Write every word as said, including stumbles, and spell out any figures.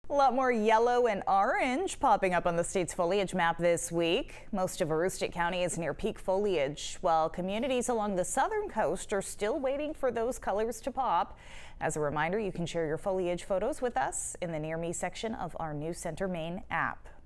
A lot more yellow and orange popping up on the state's foliage map this week. Most of Aroostook County is near peak foliage, while communities along the southern coast are still waiting for those colors to pop. As a reminder, you can share your foliage photos with us in the Near Me section of our News Center Maine app.